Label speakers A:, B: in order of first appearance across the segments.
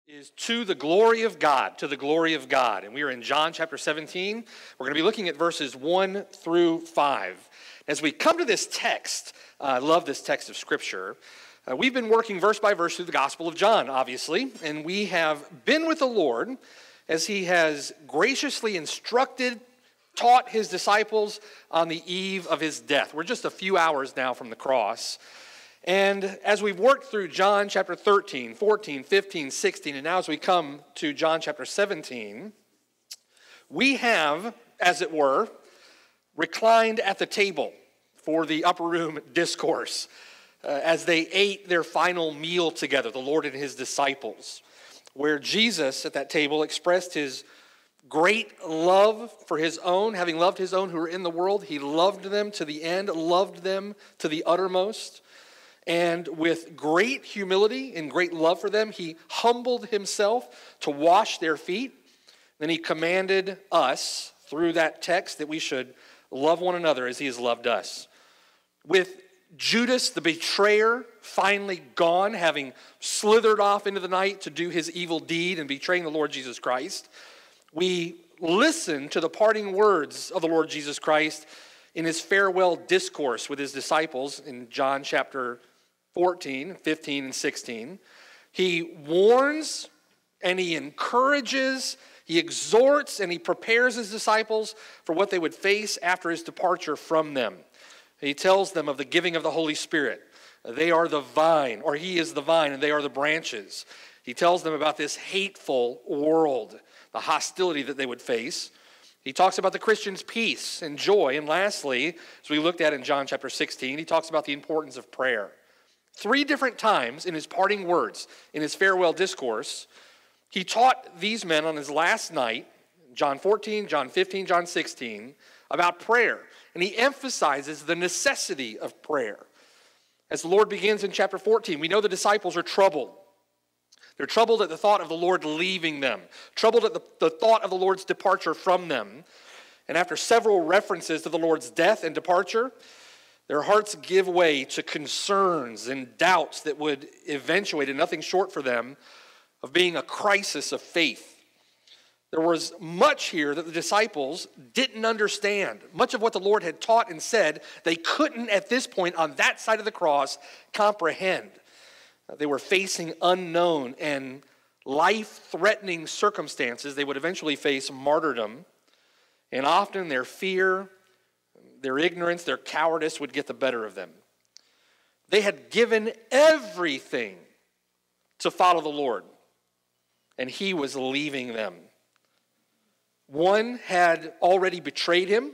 A: Is to the glory of God, to the glory of God. And we are in John chapter 17. We're going to be looking at verses 1 through 5. As we come to this text, I love this text of Scripture. We've been working verse by verse through the Gospel of John, obviously, and we have been with the Lord as he has graciously instructed, taught his disciples on the eve of his death. We're just a few hours now from the cross. And as we've worked through John chapter 13, 14, 15, 16, and now as we come to John chapter 17, we have, as it were, reclined at the table for the upper room discourse as they ate their final meal together, the Lord and his disciples, where Jesus at that table expressed his great love for his own. Having loved his own who were in the world, he loved them to the end, loved them to the uttermost. And with great humility and great love for them, he humbled himself to wash their feet. Then he commanded us through that text that we should love one another as he has loved us. With Judas, the betrayer, finally gone, having slithered off into the night to do his evil deed and betraying the Lord Jesus Christ, we listen to the parting words of the Lord Jesus Christ in his farewell discourse with his disciples in John chapter 14, 15, and 16. He warns and he encourages, he exhorts and he prepares his disciples for what they would face after his departure from them. He tells them of the giving of the Holy Spirit. They are the vine, or he is the vine, and they are the branches. He tells them about this hateful world, the hostility that they would face. He talks about the Christian's peace and joy. And lastly, as we looked at in John chapter 16, he talks about the importance of prayer. 3 different times in his parting words, in his farewell discourse, he taught these men on his last night, John 14, John 15, John 16, about prayer. And he emphasizes the necessity of prayer. As the Lord begins in chapter 14, we know the disciples are troubled. They're troubled at the thought of the Lord leaving them, troubled at the thought of the Lord's departure from them. And after several references to the Lord's death and departure, their hearts give way to concerns and doubts that would eventuate in nothing short for them of being a crisis of faith. There was much here that the disciples didn't understand. Much of what the Lord had taught and said, they couldn't at this point on that side of the cross comprehend. They were facing unknown and life-threatening circumstances. They would eventually face martyrdom, and often their fear, their ignorance, their cowardice would get the better of them. They had given everything to follow the Lord, and he was leaving them. One had already betrayed him.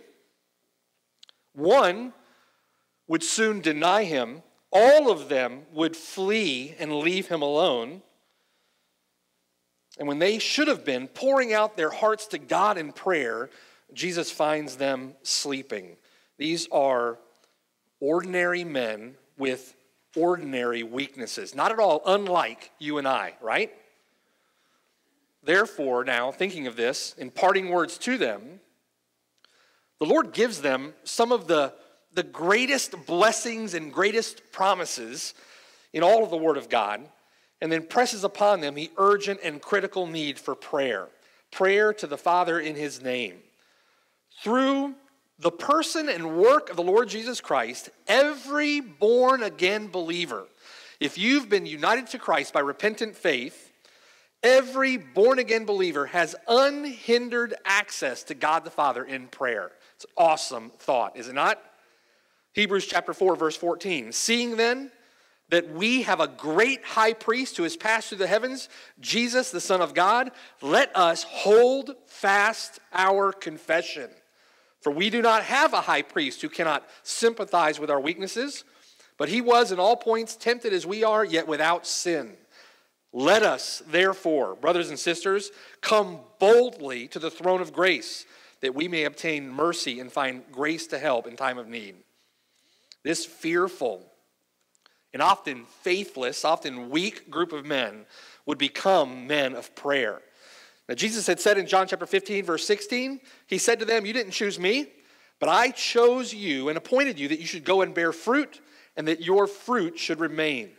A: One would soon deny him. All of them would flee and leave him alone. And when they should have been pouring out their hearts to God in prayer, Jesus finds them sleeping. These are ordinary men with ordinary weaknesses, not at all unlike you and I, right? Therefore, now, thinking of this, in parting words to them, the Lord gives them some of the greatest blessings and greatest promises in all of the Word of God, and then presses upon them the urgent and critical need for prayer. Prayer to the Father in his name. Through the person and work of the Lord Jesus Christ, every born-again believer, if you've been united to Christ by repentant faith, every born-again believer has unhindered access to God the Father in prayer. It's an awesome thought, is it not? Hebrews chapter 4, verse 14. Seeing then that we have a great high priest who has passed through the heavens, Jesus, the Son of God, let us hold fast our confession. For we do not have a high priest who cannot sympathize with our weaknesses, but he was in all points tempted as we are, yet without sin. Let us, therefore, brothers and sisters, come boldly to the throne of grace, that we may obtain mercy and find grace to help in time of need. This fearful and often faithless, often weak group of men would become men of prayer. Now, Jesus had said in John chapter 15, verse 16, he said to them, you didn't choose me, but I chose you and appointed you that you should go and bear fruit and that your fruit should remain.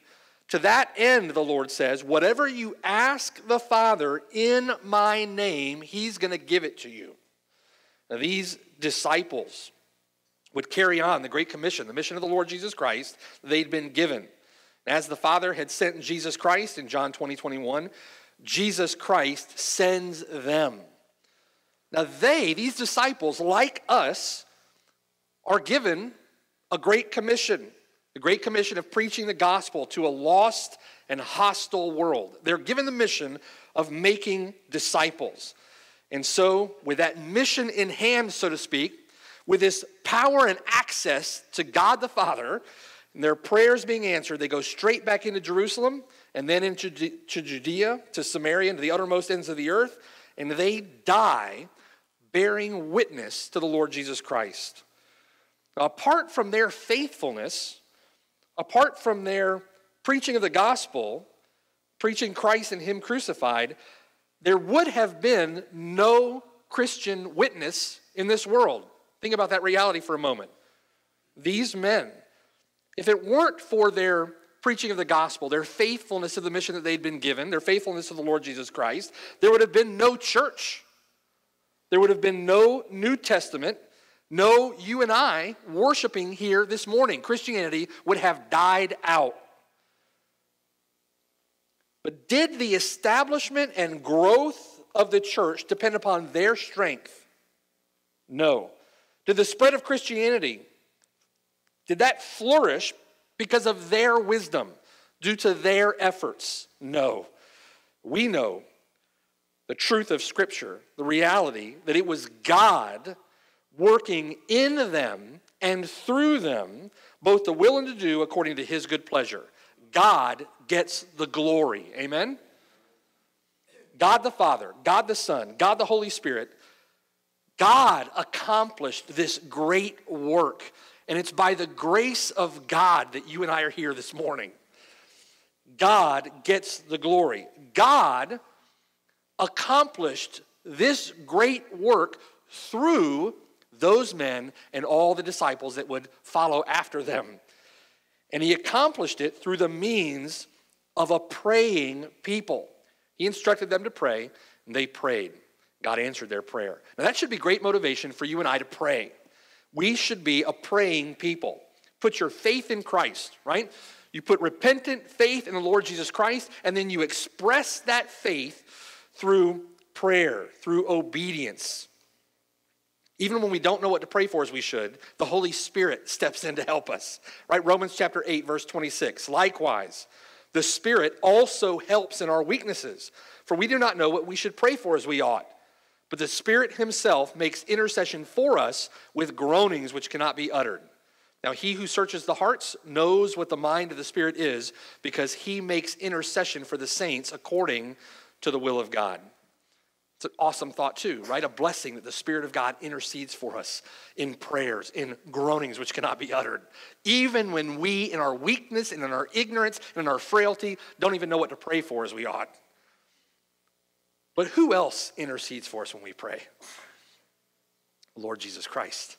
A: To that end, the Lord says, whatever you ask the Father in my name, he's going to give it to you. Now, these disciples would carry on the Great Commission, the mission of the Lord Jesus Christ, they'd been given. As the Father had sent Jesus Christ in John 20:21, Jesus Christ sends them. Now these disciples, like us, are given a Great Commission. The Great Commission of preaching the gospel to a lost and hostile world. They're given the mission of making disciples. And so, with that mission in hand, so to speak, with this power and access to God the Father, and their prayers being answered, they go straight back into Jerusalem, and then into Judea, to Samaria, and to the uttermost ends of the earth, and they die bearing witness to the Lord Jesus Christ. Now, apart from their faithfulness, apart from their preaching of the gospel, preaching Christ and him crucified, there would have been no Christian witness in this world. Think about that reality for a moment. These men, if it weren't for their preaching of the gospel, their faithfulness to the mission that they'd been given, their faithfulness to the Lord Jesus Christ, there would have been no church. There would have been no New Testament. No, you and I worshiping here this morning. Christianity would have died out. But did the establishment and growth of the church depend upon their strength? No. Did the spread of Christianity, did that flourish because of their wisdom, due to their efforts? No. We know the truth of Scripture, the reality that it was God working in them and through them, both the will and to do according to his good pleasure. God gets the glory. Amen? God the Father, God the Son, God the Holy Spirit, God accomplished this great work. And it's by the grace of God that you and I are here this morning. God gets the glory. God accomplished this great work through those men and all the disciples that would follow after them. And he accomplished it through the means of a praying people. He instructed them to pray, and they prayed. God answered their prayer. Now that should be great motivation for you and I to pray. We should be a praying people. Put your faith in Christ, right? You put repentant faith in the Lord Jesus Christ, and then you express that faith through prayer, through obedience. Even when we don't know what to pray for as we should, the Holy Spirit steps in to help us. Right? Romans chapter 8, verse 26. Likewise, the Spirit also helps in our weaknesses, for we do not know what we should pray for as we ought. But the Spirit himself makes intercession for us with groanings which cannot be uttered. Now he who searches the hearts knows what the mind of the Spirit is, because he makes intercession for the saints according to the will of God. It's an awesome thought too, right? A blessing that the Spirit of God intercedes for us in prayers, in groanings which cannot be uttered. Even when we, in our weakness and in our ignorance and in our frailty, don't even know what to pray for as we ought. But who else intercedes for us when we pray? Lord Jesus Christ,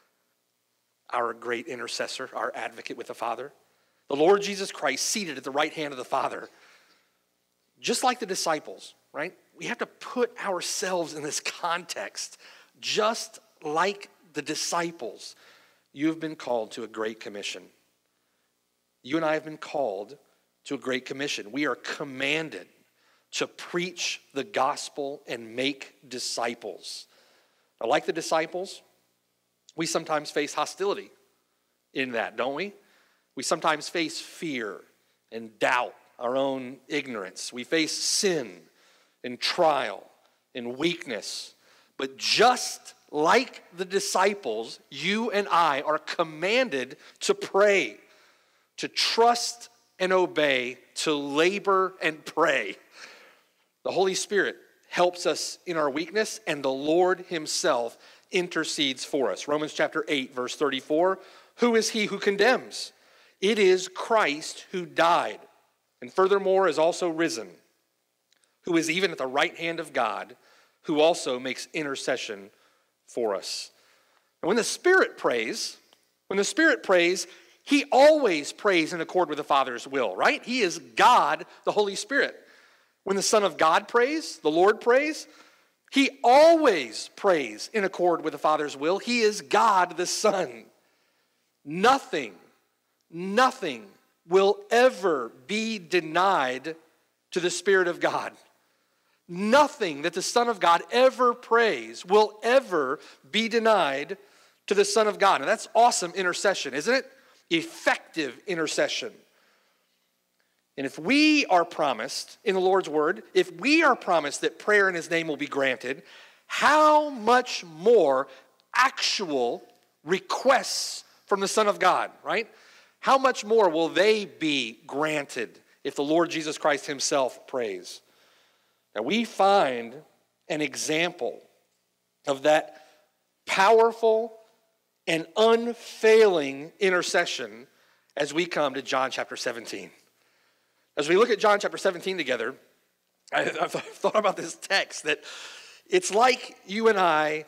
A: our great intercessor, our advocate with the Father. The Lord Jesus Christ seated at the right hand of the Father. Just like the disciples, right? We have to put ourselves in this context. Just like the disciples, you have been called to a great commission. You and I have been called to a great commission. We are commanded to preach the gospel and make disciples. Now, like the disciples, we sometimes face hostility in that, don't we? We sometimes face fear and doubt, our own ignorance. We face sin and trial and weakness. But just like the disciples, you and I are commanded to pray, to trust and obey, to labor and pray. The Holy Spirit helps us in our weakness, and the Lord himself intercedes for us. Romans chapter 8, verse 34, who is he who condemns? It is Christ who died, and furthermore is also risen, who is even at the right hand of God, who also makes intercession for us. And when the Spirit prays, he always prays in accord with the Father's will, right? He is God, the Holy Spirit. When the Son of God prays, the Lord prays, he always prays in accord with the Father's will. He is God the Son. Nothing will ever be denied to the Spirit of God. Nothing that the Son of God ever prays will ever be denied to the Son of God. And that's awesome intercession, isn't it? Effective intercession. And if we are promised in the Lord's word, if we are promised that prayer in his name will be granted, how much more actual requests from the Son of God, right? How much more will they be granted if the Lord Jesus Christ himself prays? Now we find an example of that powerful and unfailing intercession as we come to John chapter 17. As we look at John chapter 17 together, I've thought about this text that it's like you and I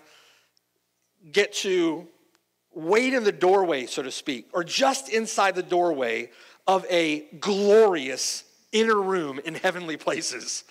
A: get to wait in the doorway, so to speak, or just inside the doorway of a glorious inner room in heavenly places.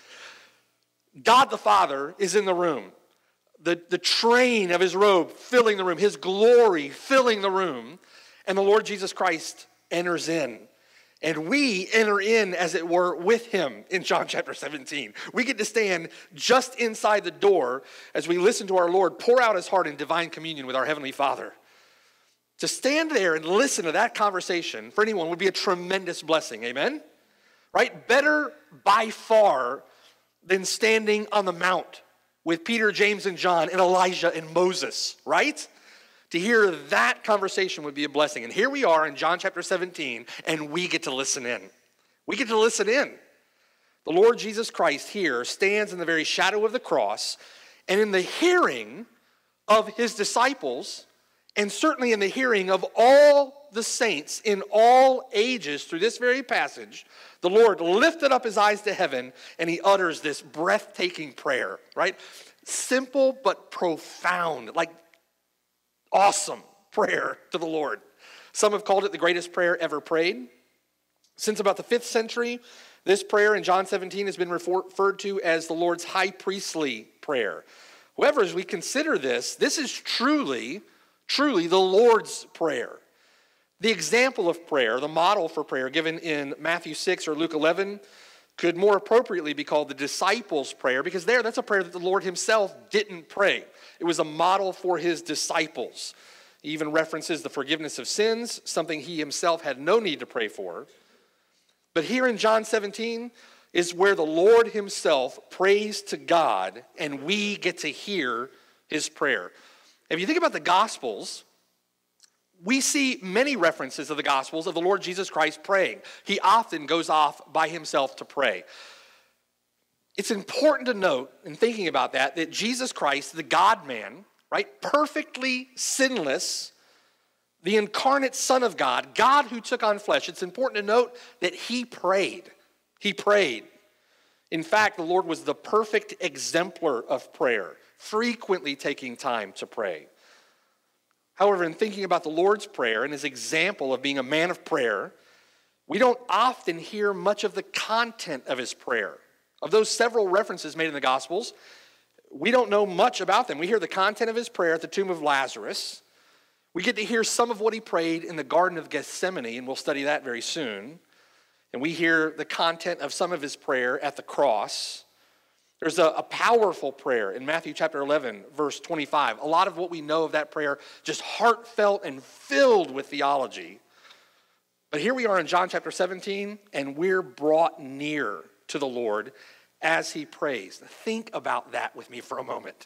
A: God the Father is in the room. The train of his robe filling the room, his glory filling the room, and the Lord Jesus Christ enters in. And we enter in, as it were, with him in John chapter 17. We get to stand just inside the door as we listen to our Lord pour out his heart in divine communion with our Heavenly Father. To stand there and listen to that conversation for anyone would be a tremendous blessing, amen? Right? Better by far than standing on the mount with Peter, James, and John, and Elijah and Moses, right? To hear that conversation would be a blessing. And here we are in John chapter 17, and we get to listen in. We get to listen in. The Lord Jesus Christ here stands in the very shadow of the cross, and in the hearing of his disciples, and certainly in the hearing of all the saints in all ages through this very passage, the Lord lifted up his eyes to heaven, and he utters this breathtaking prayer, right? Simple but profound, like awesome prayer to the Lord. Some have called it the greatest prayer ever prayed. Since about the 5th century, this prayer in John 17 has been referred to as the Lord's high priestly prayer. However, as we consider this is truly the Lord's prayer. The example of prayer, the model for prayer given in Matthew 6 or Luke 11 could more appropriately be called the disciples' prayer, because that's a prayer that the Lord himself didn't pray. It was a model for his disciples. He even references the forgiveness of sins, something he himself had no need to pray for. But here in John 17 is where the Lord himself prays to God, and we get to hear his prayer. If you think about the Gospels, we see many references of the Gospels of the Lord Jesus Christ praying. He often goes off by himself to pray. It's important to note, in thinking about that Jesus Christ, the God-man, right, perfectly sinless, the incarnate Son of God, God who took on flesh, it's important to note that he prayed. He prayed. In fact, the Lord was the perfect exemplar of prayer, frequently taking time to pray. However, in thinking about the Lord's Prayer and his example of being a man of prayer, we don't often hear much of the content of his prayer. Of those several references made in the Gospels, we don't know much about them. We hear the content of his prayer at the tomb of Lazarus. We get to hear some of what he prayed in the Garden of Gethsemane, and we'll study that very soon. And we hear the content of some of his prayer at the cross. There's a powerful prayer in Matthew chapter 11, verse 25. A lot of what we know of that prayer, just heartfelt and filled with theology. But here we are in John chapter 17, and we're brought near to the Lord as he prays. Think about that with me for a moment.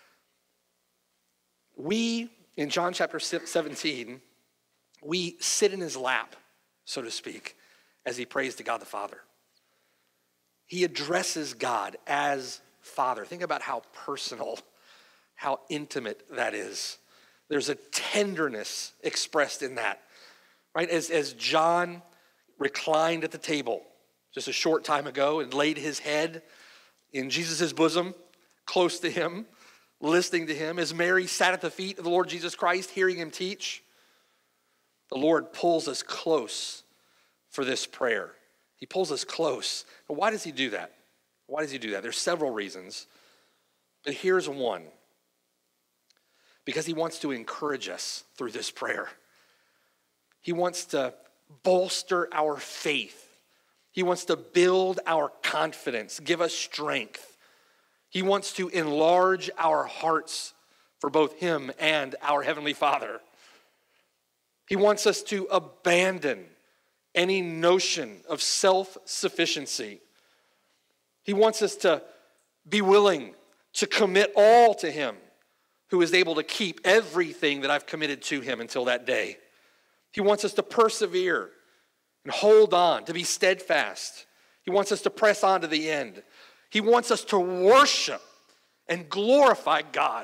A: We, in John chapter 17, we sit in his lap, so to speak, as he prays to God the Father. He addresses God as Father. Think about how personal, how intimate that is. There's a tenderness expressed in that, right? As John reclined at the table just a short time ago and laid his head in Jesus' bosom, close to him, listening to him, as Mary sat at the feet of the Lord Jesus Christ, hearing him teach. the Lord pulls us close for this prayer. He pulls us close. But why does he do that? Why does he do that? There's several reasons. But here's one. Because he wants to encourage us through this prayer. He wants to bolster our faith. He wants to build our confidence, give us strength. He wants to enlarge our hearts for both him and our Heavenly Father. He wants us to abandon any notion of self-sufficiency. He wants us to be willing to commit all to him, who is able to keep everything that I've committed to him until that day. He wants us to persevere and hold on, to be steadfast. He wants us to press on to the end. He wants us to worship and glorify God.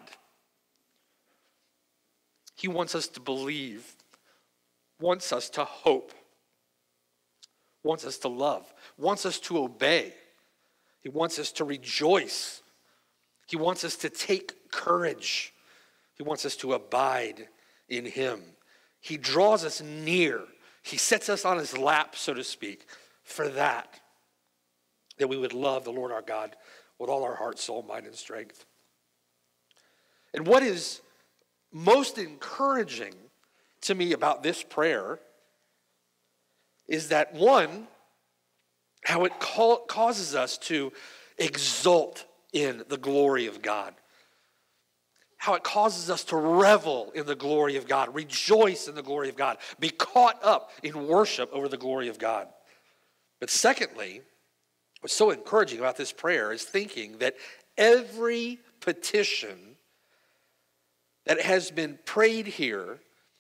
A: He wants us to believe, wants us to hope, wants us to love, wants us to obey. He wants us to rejoice. He wants us to take courage. He wants us to abide in him. He draws us near. He sets us on his lap, so to speak, for that we would love the Lord our God with all our heart, soul, mind, and strength. And what is most encouraging to me about this prayer is that, one, how it causes us to exult in the glory of God. How it causes us to revel in the glory of God, rejoice in the glory of God, be caught up in worship over the glory of God. But secondly, what's so encouraging about this prayer is thinking that every petition that has been prayed here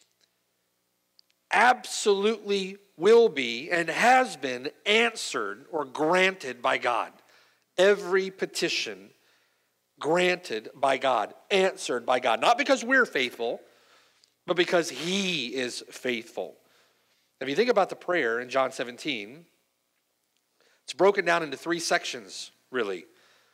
A: absolutely will be and has been answered or granted by God. Every petition granted by God, answered by God. Not because we're faithful, but because he is faithful. If you think about the prayer in John 17, it's broken down into three sections, really.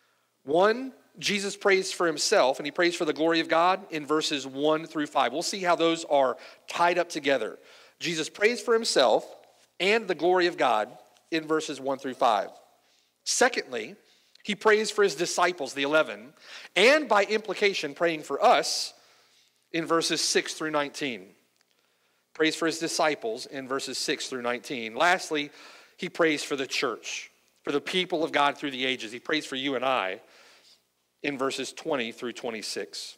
A: One, Jesus prays for himself, and he prays for the glory of God in verses 1 through 5. We'll see how those are tied up together. Jesus prays for himself and the glory of God in verses 1 through 5. Secondly, he prays for his disciples, the 11, and by implication praying for us in verses 6 through 19. Prays for his disciples in verses 6 through 19. Lastly, he prays for the church, for the people of God through the ages. He prays for you and I in verses 20 through 26.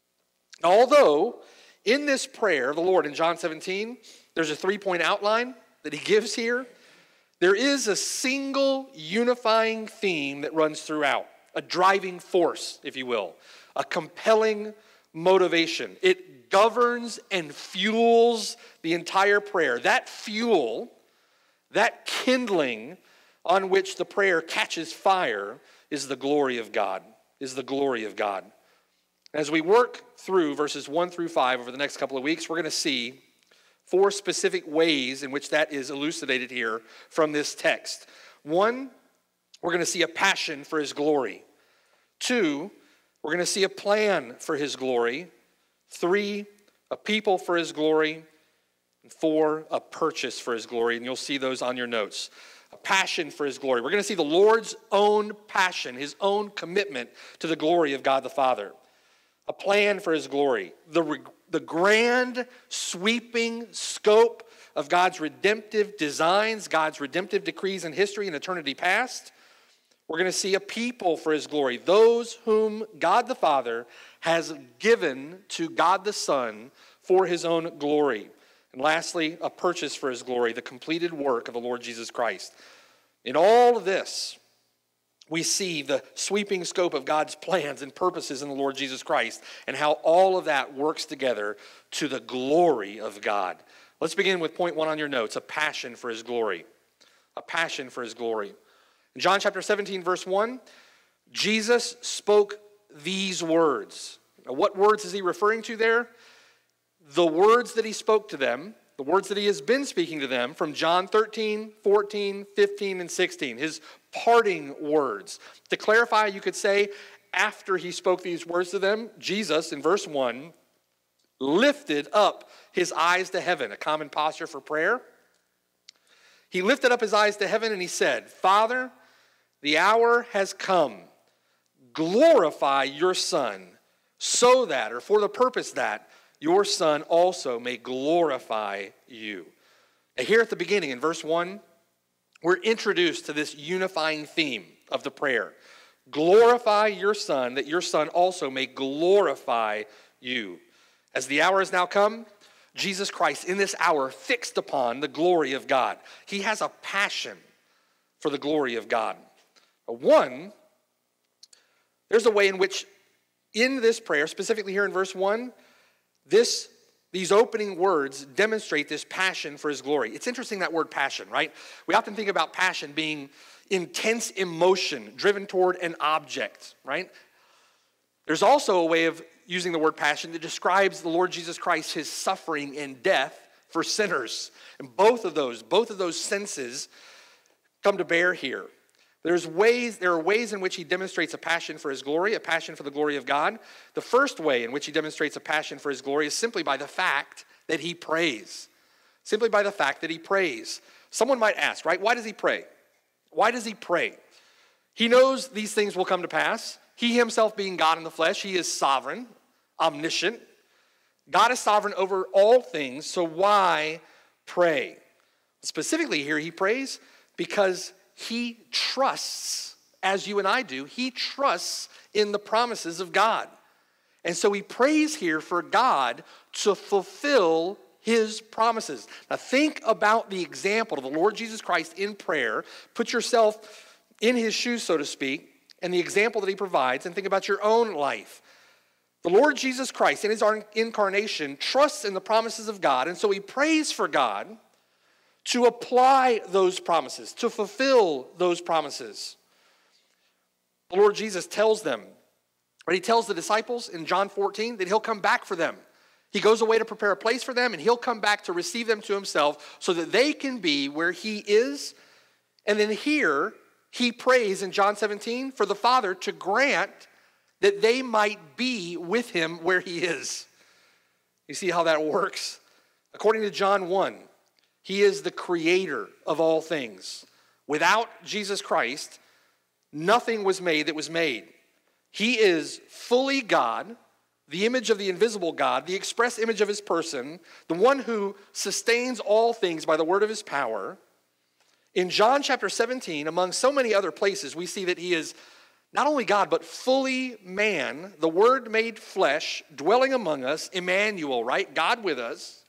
A: Although in this prayer of the Lord in John 17, there's a three-point outline that he gives here, there is a single unifying theme that runs throughout, a driving force, if you will, a compelling motivation. It governs and fuels the entire prayer. That fuel, that kindling on which the prayer catches fire is the glory of God, is the glory of God. As we work through verses 1 through 5 over the next couple of weeks, we're going to see four specific ways in which that is elucidated here from this text. One, we're going to see a passion for his glory. Two, we're going to see a plan for his glory. Three, a people for his glory. And four, a purchase for his glory. And you'll see those on your notes. A passion for his glory. We're going to see the Lord's own passion, his own commitment to the glory of God the Father. A plan for his glory. The grand, sweeping scope of God's redemptive designs, God's redemptive decrees in history and eternity past. We're going to see a people for his glory. Those whom God the Father has given to God the Son for his own glory. And lastly, a purchase for his glory, the completed work of the Lord Jesus Christ. In all of this, we see the sweeping scope of God's plans and purposes in the Lord Jesus Christ and how all of that works together to the glory of God. Let's begin with point 1 on your notes, a passion for his glory. A passion for his glory. In John chapter 17, verse 1, Jesus spoke these words. Now, what words is he referring to there? The words that he spoke to them, the words that he has been speaking to them from John 13, 14, 15, and 16, his parting words. To clarify, you could say, after he spoke these words to them, Jesus, in verse 1, lifted up his eyes to heaven, a common posture for prayer. He lifted up his eyes to heaven and he said, Father, the hour has come. Glorify your Son, so that, or for the purpose that, your Son also may glorify you. Now here at the beginning, in verse 1, we're introduced to this unifying theme of the prayer. Glorify your Son, that your Son also may glorify you. As the hour has now come, Jesus Christ in this hour fixed upon the glory of God. He has a passion for the glory of God. One, there's a way in which in this prayer, specifically here in verse 1, these opening words demonstrate this passion for his glory. It's interesting, that word passion, right? We often think about passion being intense emotion driven toward an object, right? There's also a way of using the word passion that describes the Lord Jesus Christ, his suffering and death for sinners. And both of those senses come to bear here. There are ways in which he demonstrates a passion for his glory, a passion for the glory of God. The first way in which he demonstrates a passion for his glory is simply by the fact that he prays. Simply by the fact that he prays. Someone might ask, right, why does he pray? Why does he pray? He knows these things will come to pass. He himself being God in the flesh, he is sovereign, omniscient. God is sovereign over all things, so why pray? Specifically here, he prays because he trusts, as you and I do, he trusts in the promises of God. And so he prays here for God to fulfill his promises. Now think about the example of the Lord Jesus Christ in prayer. Put yourself in his shoes, so to speak, and the example that he provides, and think about your own life. The Lord Jesus Christ in his incarnation trusts in the promises of God, and so he prays for God to apply those promises, to fulfill those promises. The Lord Jesus tells them, or he tells the disciples in John 14 that he'll come back for them. He goes away to prepare a place for them, and he'll come back to receive them to himself so that they can be where he is. And then here, he prays in John 17 for the Father to grant that they might be with him where he is. You see how that works? According to John 1, he is the creator of all things. Without Jesus Christ, nothing was made that was made. He is fully God, the image of the invisible God, the express image of his person, the one who sustains all things by the word of his power. In John chapter 17, among so many other places, we see that he is not only God, but fully man, the Word made flesh, dwelling among us, Emmanuel, right? God with us.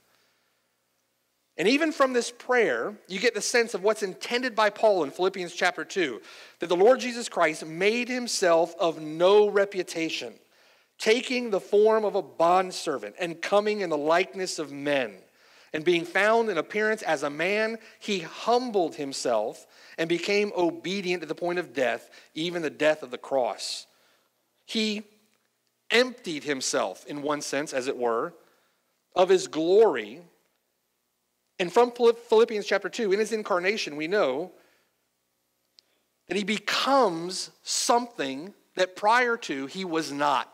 A: And even from this prayer, you get the sense of what's intended by Paul in Philippians chapter 2, that the Lord Jesus Christ made himself of no reputation, taking the form of a bondservant and coming in the likeness of men. And being found in appearance as a man, he humbled himself and became obedient to the point of death, even the death of the cross. He emptied himself, in one sense, as it were, of his glory. And from Philippians chapter 2, in his incarnation, we know that he becomes something that prior to he was not.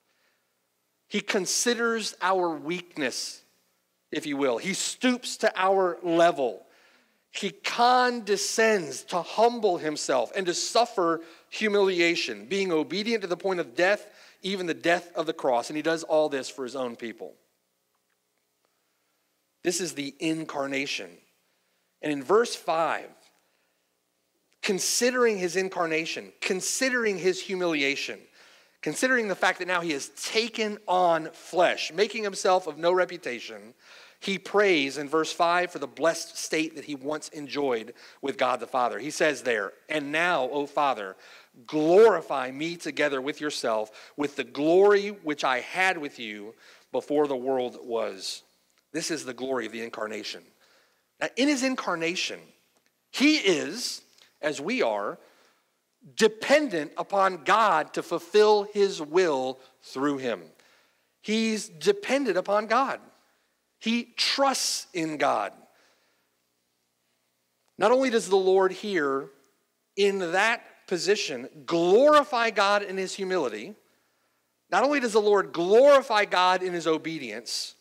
A: He considers our weakness, if you will. He stoops to our level. He condescends to humble himself and to suffer humiliation, being obedient to the point of death, even the death of the cross. And he does all this for his own people. This is the incarnation. And in verse 5, considering his incarnation, considering his humiliation, considering the fact that now he has taken on flesh, making himself of no reputation, he prays in verse 5 for the blessed state that he once enjoyed with God the Father. He says there, "And now, O Father, glorify me together with yourself with the glory which I had with you before the world was." This is the glory of the incarnation. Now, in his incarnation, he is, as we are, dependent upon God to fulfill his will through him. He's dependent upon God. He trusts in God. Not only does the Lord here, in that position, glorify God in his humility. Not only does the Lord glorify God in his obedience,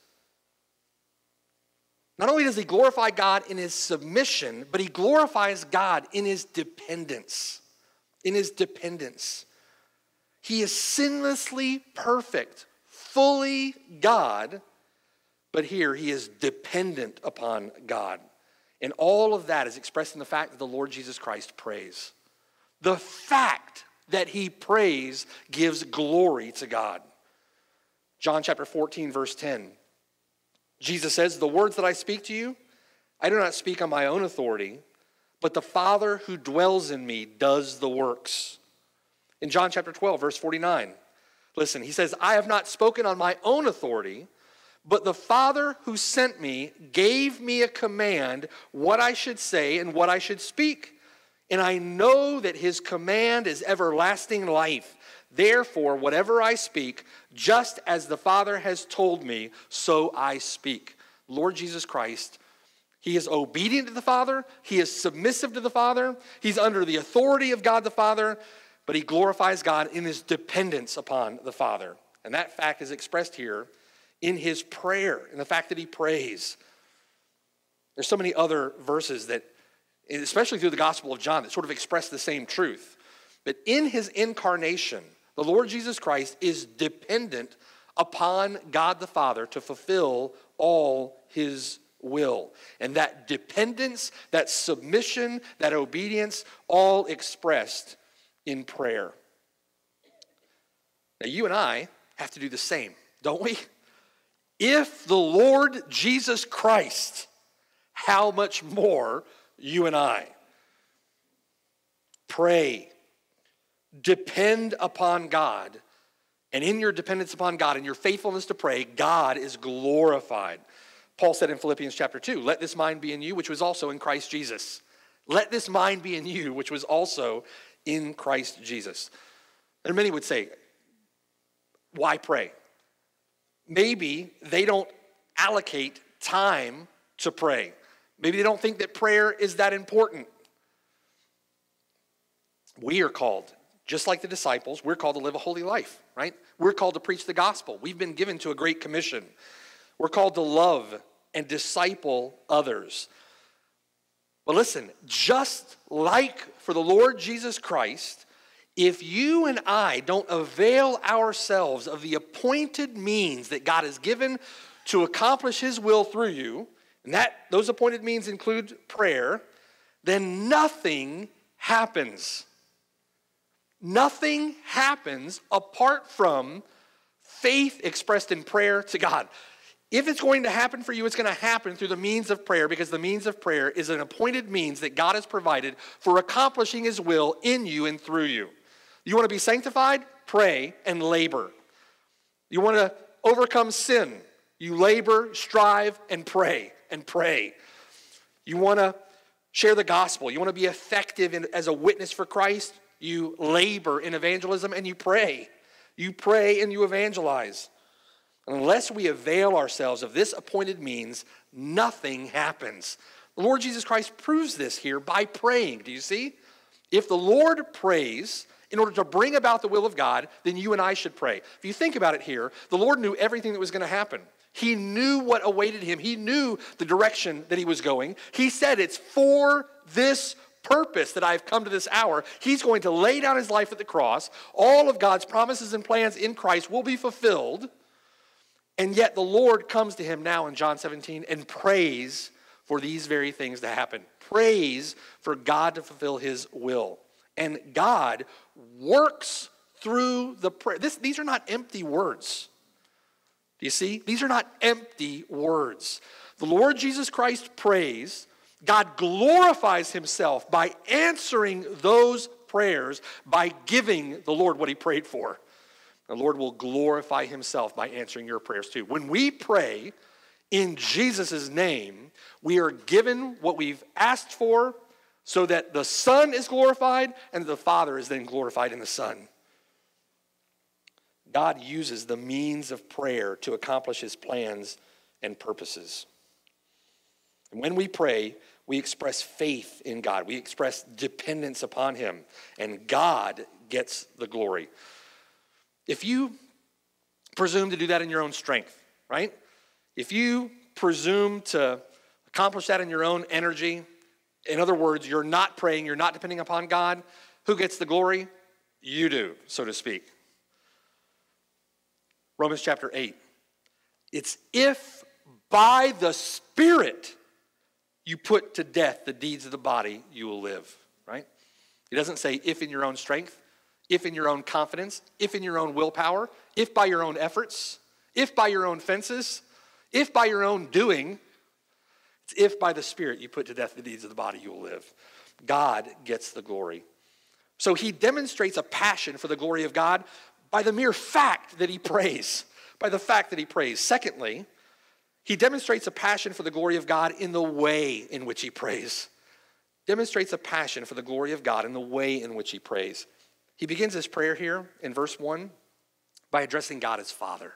A: not only does he glorify God in his submission, but he glorifies God in his dependence. In his dependence. He is sinlessly perfect, fully God, but here he is dependent upon God. And all of that is expressed in the fact that the Lord Jesus Christ prays. The fact that he prays gives glory to God. John chapter 14, verse 10. Jesus says, "The words that I speak to you, I do not speak on my own authority, but the Father who dwells in me does the works." In John chapter 12, verse 49, listen, he says, "I have not spoken on my own authority, but the Father who sent me gave me a command what I should say and what I should speak. And I know that his command is everlasting life. Therefore, whatever I speak, just as the Father has told me, so I speak." Lord Jesus Christ, he is obedient to the Father. He is submissive to the Father. He's under the authority of God the Father, but he glorifies God in his dependence upon the Father. And that fact is expressed here in his prayer, in the fact that he prays. There's so many other verses that, especially through the Gospel of John, that sort of express the same truth. But in his incarnation, the Lord Jesus Christ is dependent upon God the Father to fulfill all his will. And that dependence, that submission, that obedience, all expressed in prayer. Now, you and I have to do the same, don't we? If the Lord Jesus Christ, how much more you and I? Pray. Depend upon God. And in your dependence upon God and your faithfulness to pray, God is glorified. Paul said in Philippians chapter 2, "Let this mind be in you, which was also in Christ Jesus." Let this mind be in you, which was also in Christ Jesus. And many would say, why pray? Maybe they don't allocate time to pray. Maybe they don't think that prayer is that important. We are called, just like the disciples, we're called to live a holy life, right? We're called to preach the gospel. We've been given to a great commission. We're called to love and disciple others. But listen, just like for the Lord Jesus Christ, if you and I don't avail ourselves of the appointed means that God has given to accomplish his will through you, and those appointed means include prayer, then nothing happens. Nothing happens apart from faith expressed in prayer to God. If it's going to happen for you, it's going to happen through the means of prayer, because the means of prayer is an appointed means that God has provided for accomplishing his will in you and through you. You want to be sanctified? Pray and labor. You want to overcome sin? You labor, strive, and pray and pray. You want to share the gospel? You want to be effective as a witness for Christ? You labor in evangelism and you pray. You pray and you evangelize. Unless we avail ourselves of this appointed means, nothing happens. The Lord Jesus Christ proves this here by praying. Do you see? If the Lord prays in order to bring about the will of God, then you and I should pray. If you think about it here, the Lord knew everything that was going to happen. He knew what awaited him. He knew the direction that he was going. He said, "It's for this purpose that I've come to this hour." He's going to lay down his life at the cross. All of God's promises and plans in Christ will be fulfilled. And yet the Lord comes to him now in John 17 and prays for these very things to happen. Prays for God to fulfill his will. And God works through the prayer. These are not empty words. Do you see? These are not empty words. The Lord Jesus Christ prays. God glorifies himself by answering those prayers, by giving the Lord what he prayed for. The Lord will glorify himself by answering your prayers too. When we pray in Jesus' name, we are given what we've asked for so that the Son is glorified and the Father is then glorified in the Son. God uses the means of prayer to accomplish his plans and purposes. And when we pray, we express faith in God. We express dependence upon him. And God gets the glory. If you presume to do that in your own strength, right? If you presume to accomplish that in your own energy, in other words, you're not praying, you're not depending upon God, who gets the glory? You do, so to speak. Romans chapter 8. It's if by the Spirit you put to death the deeds of the body, you will live, right? It doesn't say if in your own strength, if in your own confidence, if in your own willpower, if by your own efforts, if by your own fences, if by your own doing. It's if by the Spirit you put to death the deeds of the body, you will live. God gets the glory. So he demonstrates a passion for the glory of God by the mere fact that he prays. By the fact that he prays. Secondly, he demonstrates a passion for the glory of God in the way in which he prays. Demonstrates a passion for the glory of God in the way in which he prays. He begins his prayer here in verse 1 by addressing God as Father.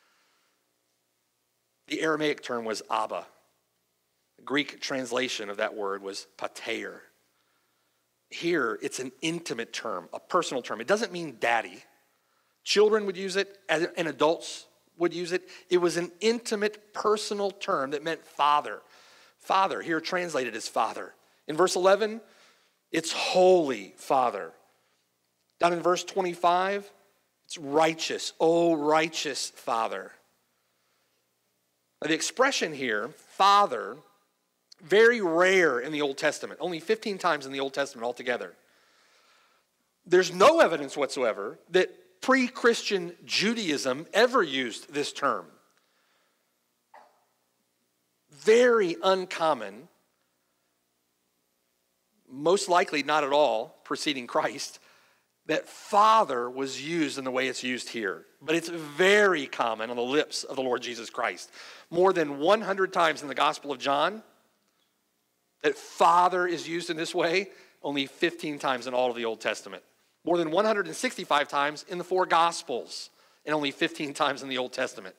A: The Aramaic term was Abba. The Greek translation of that word was pater. Here, it's an intimate term, a personal term. It doesn't mean daddy. Children would use it, and adults would use it. It was an intimate, personal term that meant father. Father, here translated as Father. In verse 11, it's Holy Father. Down in verse 25, it's righteous, oh righteous Father. Now, the expression here, Father, very rare in the Old Testament, only 15 times in the Old Testament altogether. There's no evidence whatsoever that pre-Christian Judaism ever used this term. Very uncommon, most likely not at all preceding Christ, that Father was used in the way it's used here. But it's very common on the lips of the Lord Jesus Christ. More than 100 times in the Gospel of John, that Father is used in this way, only 15 times in all of the Old Testament. More than 165 times in the four Gospels, and only 15 times in the Old Testament.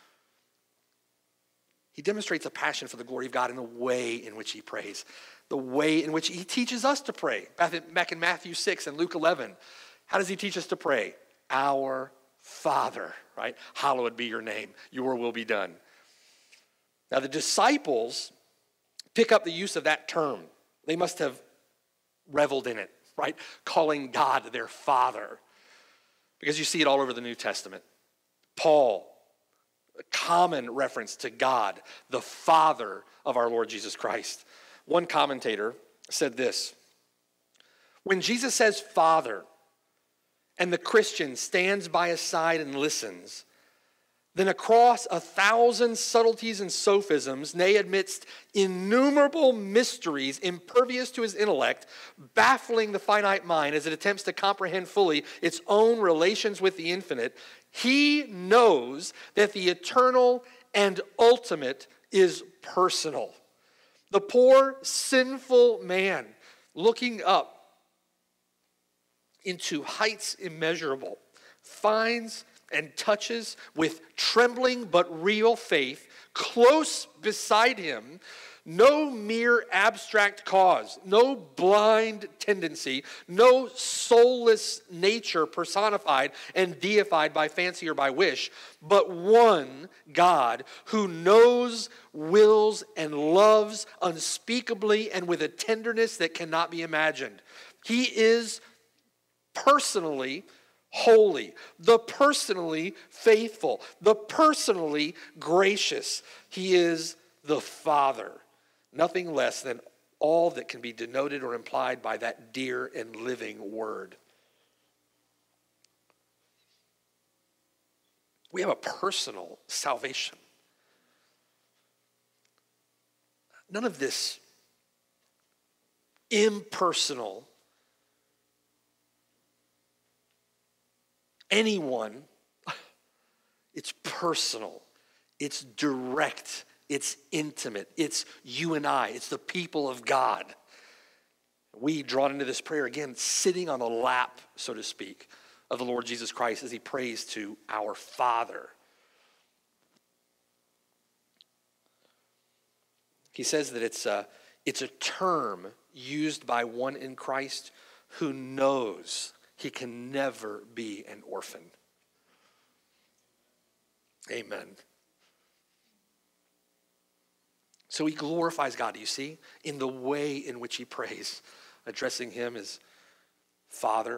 A: He demonstrates a passion for the glory of God in the way in which he prays. The way in which he teaches us to pray. Back in Matthew 6 and Luke 11, how does he teach us to pray? Our Father, right? Hallowed be your name. Your will be done. Now the disciples pick up the use of that term. They must have reveled in it, right? Calling God their Father. Because you see it all over the New Testament. Paul, a common reference to God, the Father of our Lord Jesus Christ. One commentator said this: when Jesus says Father, and the Christian stands by his side and listens, then across 1,000 subtleties and sophisms, nay, amidst innumerable mysteries impervious to his intellect, baffling the finite mind as it attempts to comprehend fully its own relations with the infinite, he knows that the eternal and ultimate is personal. The poor, sinful man looking up into heights immeasurable finds and touches with trembling but real faith, close beside him, no mere abstract cause, no blind tendency, no soulless nature personified and deified by fancy or by wish, but one God who knows, wills, and loves unspeakably and with a tenderness that cannot be imagined. He is personally holy, the personally faithful, the personally gracious. He is the Father. Nothing less than all that can be denoted or implied by that dear and living word. We have a personal salvation. None of this impersonal, anyone, it's personal, it's direct, it's intimate, it's you and I, it's the people of God. We drawn into this prayer again, sitting on the lap, so to speak, of the Lord Jesus Christ as he prays to our Father. He says that it's a term used by one in Christ who knows he can never be an orphan. Amen. So he glorifies God, do you see, in the way in which he prays, addressing him as Father.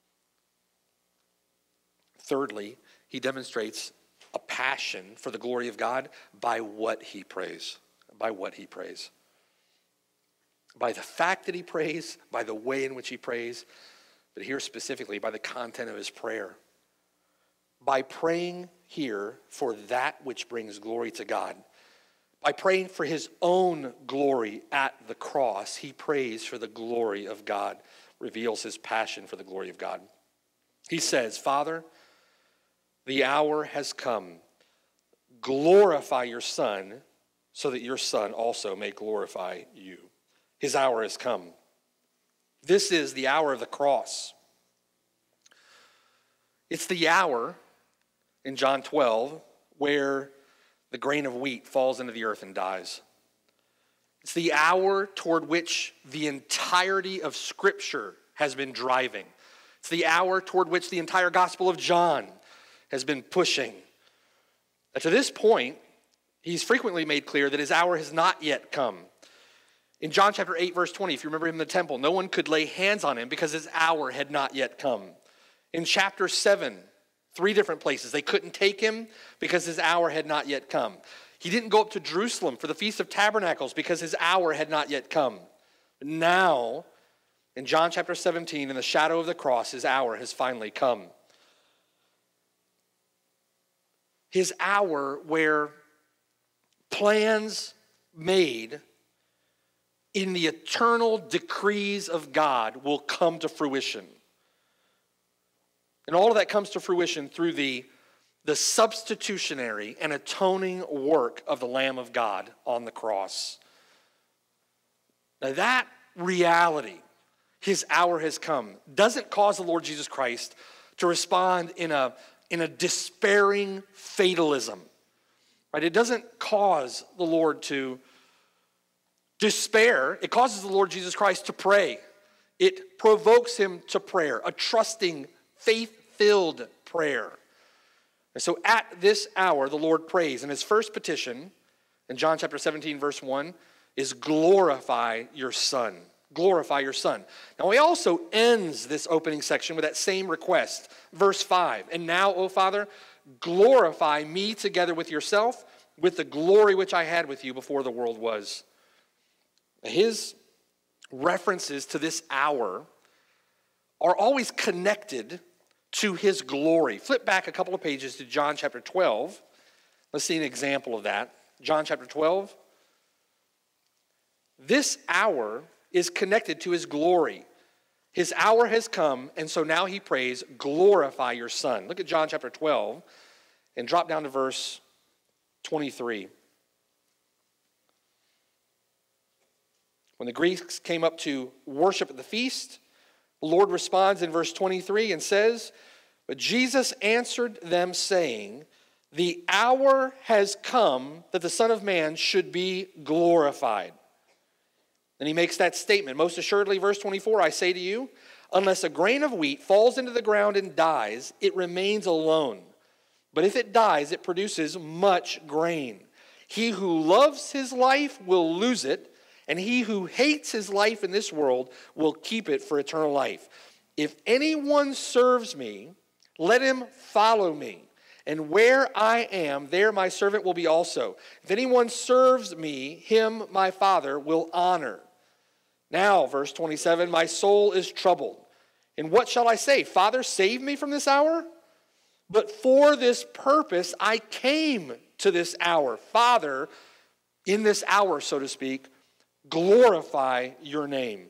A: Thirdly, he demonstrates a passion for the glory of God by what he prays. By what he prays. By the fact that he prays, by the way in which he prays, but here specifically by the content of his prayer. By praying here for that which brings glory to God. By praying for his own glory at the cross, he prays for the glory of God, reveals his passion for the glory of God. He says, Father, the hour has come. Glorify your Son, so that your Son also may glorify you. His hour has come. This is the hour of the cross. It's the hour in John 12 where the grain of wheat falls into the earth and dies. It's the hour toward which the entirety of Scripture has been driving. It's the hour toward which the entire Gospel of John has been pushing. And to this point, he's frequently made clear that his hour has not yet come. In John chapter 8, verse 20, if you remember him in the temple, no one could lay hands on him because his hour had not yet come. In chapter 7, 3 different places, they couldn't take him because his hour had not yet come. He didn't go up to Jerusalem for the Feast of Tabernacles because his hour had not yet come. Now, in John chapter 17, in the shadow of the cross, his hour has finally come. His hour where plans made in the eternal decrees of God will come to fruition. And all of that comes to fruition through the substitutionary and atoning work of the Lamb of God on the cross. Now that reality, his hour has come, doesn't cause the Lord Jesus Christ to respond in a despairing fatalism. Right? It doesn't cause the Lord to despair. It causes the Lord Jesus Christ to pray. It provokes him to prayer, a trusting, faith-filled prayer. And so at this hour, the Lord prays. And his first petition in John chapter 17, verse 1, is glorify your Son. Glorify your Son. Now he also ends this opening section with that same request. Verse 5, and now, O Father, glorify me together with yourself, with the glory which I had with you before the world was. His references to this hour are always connected to his glory. Flip back a couple of pages to John chapter 12. Let's see an example of that. John chapter 12. This hour is connected to his glory. His hour has come, and so now he prays, glorify your Son. Look at John chapter 12 and drop down to verse 23. When the Greeks came up to worship at the feast, the Lord responds in verse 23 and says, but Jesus answered them saying, the hour has come that the Son of Man should be glorified. And he makes that statement. Most assuredly, verse 24, I say to you, unless a grain of wheat falls into the ground and dies, it remains alone. But if it dies, it produces much grain. He who loves his life will lose it, and he who hates his life in this world will keep it for eternal life. If anyone serves me, let him follow me. And where I am, there my servant will be also. If anyone serves me, him my Father will honor. Now, verse 27, my soul is troubled. And what shall I say? Father, save me from this hour? But for this purpose I came to this hour. Father, in this hour, so to speak, glorify your name.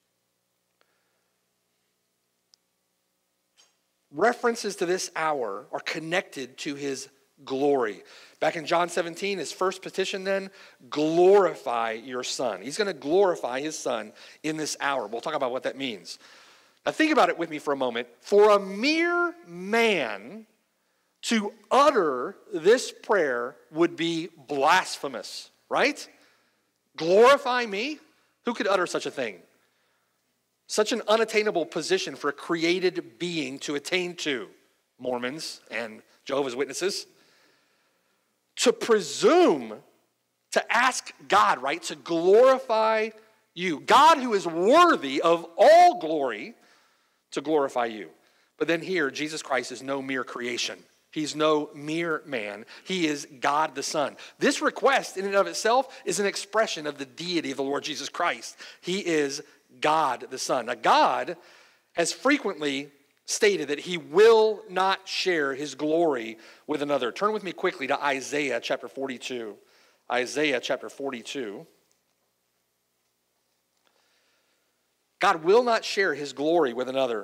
A: References to this hour are connected to his glory. Back in John 17, his first petition then, glorify your Son. He's going to glorify his Son in this hour. We'll talk about what that means. Now think about it with me for a moment. For a mere man to utter this prayer would be blasphemous, right? Glorify me? Who could utter such a thing? Such an unattainable position for a created being to attain to. Mormons and Jehovah's Witnesses. to presume to ask God, right, to glorify you. God, who is worthy of all glory, to glorify you. But then here, Jesus Christ is no mere creation. He's no mere man. He is God the Son. This request in and of itself is an expression of the deity of the Lord Jesus Christ. He is God the Son. Now, God has frequently stated that he will not share his glory with another. Turn with me quickly to Isaiah chapter 42. Isaiah chapter 42. God will not share his glory with another.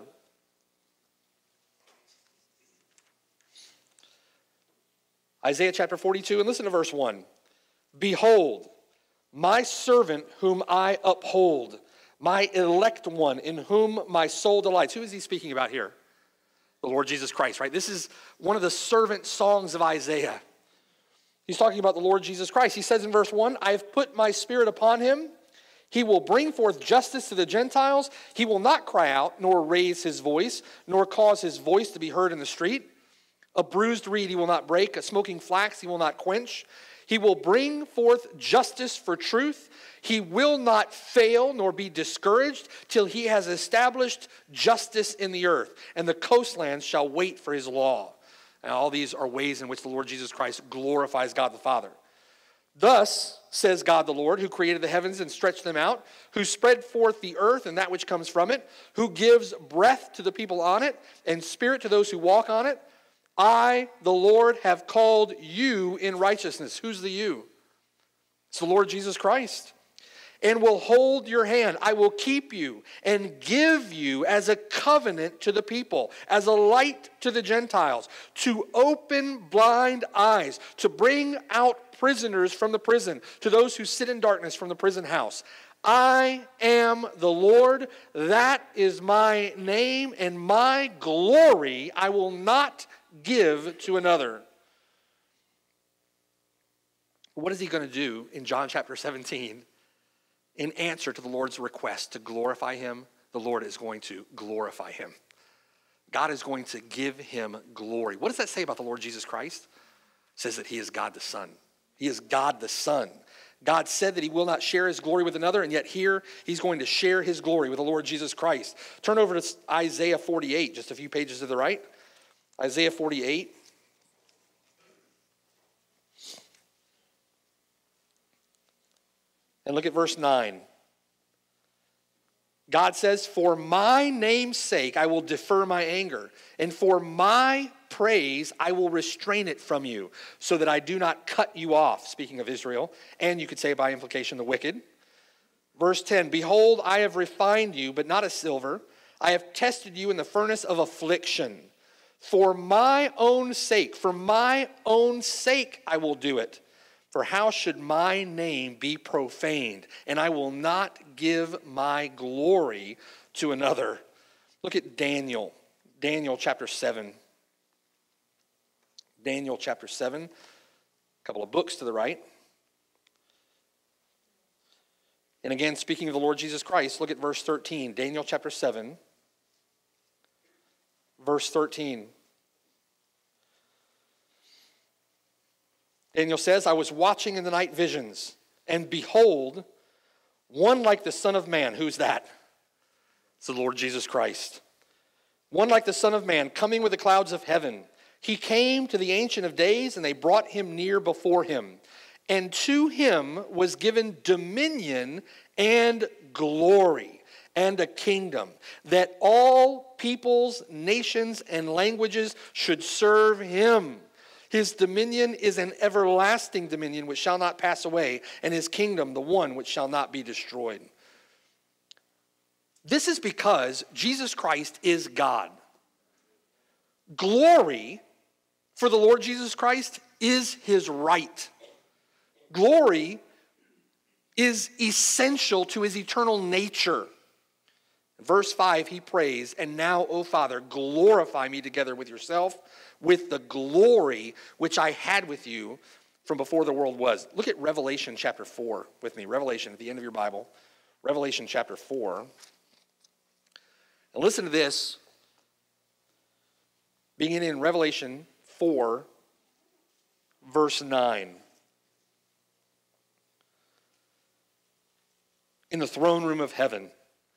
A: Isaiah chapter 42, and listen to verse 1. Behold, my servant whom I uphold, my elect one in whom my soul delights. Who is he speaking about here? The Lord Jesus Christ, right? This is one of the servant songs of Isaiah. He's talking about the Lord Jesus Christ. He says in verse 1, I have put my spirit upon him. He will bring forth justice to the Gentiles. He will not cry out, nor raise his voice, nor cause his voice to be heard in the street. A bruised reed he will not break, a smoking flax he will not quench. He will bring forth justice for truth. He will not fail nor be discouraged till he has established justice in the earth, and the coastlands shall wait for his law. And all these are ways in which the Lord Jesus Christ glorifies God the Father. Thus, says God the Lord, who created the heavens and stretched them out, who spread forth the earth and that which comes from it, who gives breath to the people on it and spirit to those who walk on it. I, the Lord, have called you in righteousness. Who's the you? It's the Lord Jesus Christ. And will hold your hand. I will keep you and give you as a covenant to the people, as a light to the Gentiles, to open blind eyes, to bring out prisoners from the prison, to those who sit in darkness from the prison house. I am the Lord, that is my name, and my glory I will not give to another. What is he going to do in John chapter 17? In answer to the Lord's request to glorify him, the Lord is going to glorify him. God is going to give him glory. What does that say about the Lord Jesus Christ? It says that he is God the Son. He is God the Son. God said that he will not share his glory with another, and yet here he's going to share his glory with the Lord Jesus Christ. Turn over to Isaiah 48, just a few pages to the right. Isaiah 48. And look at verse 9. God says, for my name's sake I will defer my anger, and for my praise I will restrain it from you, so that I do not cut you off, speaking of Israel, and you could say by implication the wicked. Verse 10, behold, I have refined you, but not as silver. I have tested you in the furnace of affliction. For my own sake I will do it. For how should my name be profaned? And I will not give my glory to another. Look at Daniel. Daniel chapter 7. Daniel chapter 7. A couple of books to the right. And again, speaking of the Lord Jesus Christ, look at verse 13. Daniel chapter 7. Verse 13. Daniel says, I was watching in the night visions, and behold, one like the Son of Man. Who's that? It's the Lord Jesus Christ. One like the Son of Man, coming with the clouds of heaven. He came to the Ancient of Days, and they brought him near before him. And to him was given dominion and glory and a kingdom, that all peoples, nations, and languages should serve him. His dominion is an everlasting dominion which shall not pass away, and his kingdom the one which shall not be destroyed. This is because Jesus Christ is God. Glory for the Lord Jesus Christ is his right. Glory is essential to his eternal nature. Verse 5, he prays, and now, O Father, glorify me together with yourself, with the glory which I had with you from before the world was. Look at Revelation chapter 4 with me. Revelation at the end of your Bible. Revelation chapter 4. And listen to this. Beginning in Revelation 4, verse 9. In the throne room of heaven.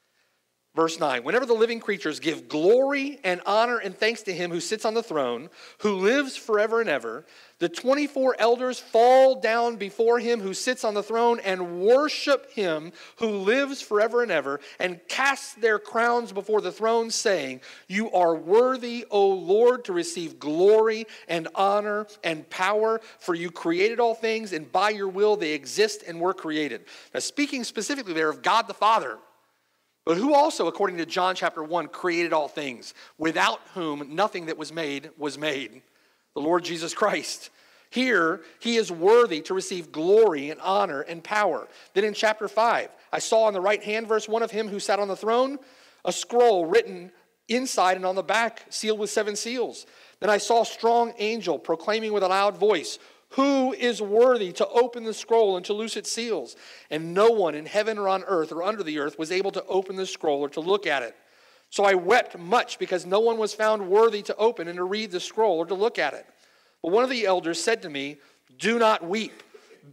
A: Verse 9, whenever the living creatures give glory and honor and thanks to him who sits on the throne, who lives forever and ever, the 24 elders fall down before him who sits on the throne and worship him who lives forever and ever, and cast their crowns before the throne, saying, you are worthy, O Lord, to receive glory and honor and power, for you created all things, and by your will they exist and were created. Now, speaking specifically there of God the Father, but who also, according to John chapter 1, created all things, without whom nothing that was made was made. The Lord Jesus Christ. Here, he is worthy to receive glory and honor and power. Then in chapter 5, I saw on the right hand, verse 1, of him who sat on the throne, a scroll written inside and on the back, sealed with 7 seals. Then I saw a strong angel proclaiming with a loud voice, who is worthy to open the scroll and to loose its seals? And no one in heaven or on earth or under the earth was able to open the scroll or to look at it. So I wept much because no one was found worthy to open and to read the scroll or to look at it. But one of the elders said to me, do not weep.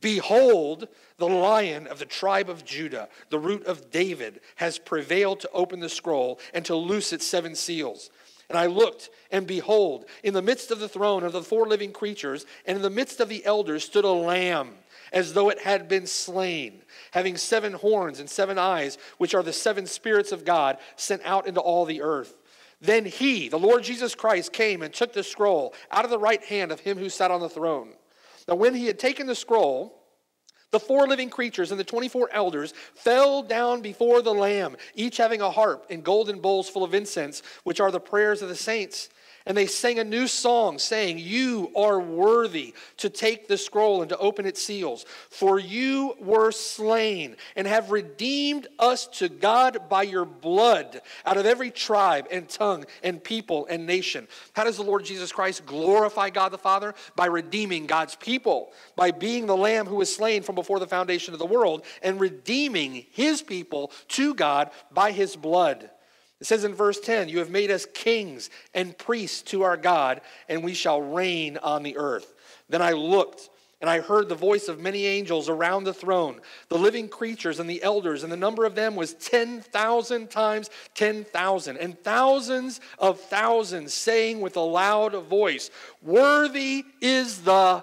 A: Behold, the Lion of the tribe of Judah, the Root of David, has prevailed to open the scroll and to loose its 7 seals. And I looked, and behold, in the midst of the throne of the 4 living creatures, and in the midst of the elders stood a lamb, as though it had been slain, having 7 horns and 7 eyes, which are the 7 spirits of God, sent out into all the earth. Then he, the Lord Jesus Christ, came and took the scroll out of the right hand of him who sat on the throne. Now when he had taken the scroll, the 4 living creatures and the 24 elders fell down before the Lamb, each having a harp and golden bowls full of incense, which are the prayers of the saints. And they sang a new song, saying, you are worthy to take the scroll and to open its seals. For you were slain and have redeemed us to God by your blood out of every tribe and tongue and people and nation. How does the Lord Jesus Christ glorify God the Father? By redeeming God's people, by being the Lamb who was slain from before the foundation of the world and redeeming his people to God by his blood. It says in verse 10, you have made us kings and priests to our God, and we shall reign on the earth. Then I looked, and I heard the voice of many angels around the throne, the living creatures and the elders, and the number of them was 10,000 times 10,000, and thousands of thousands, saying with a loud voice, worthy is the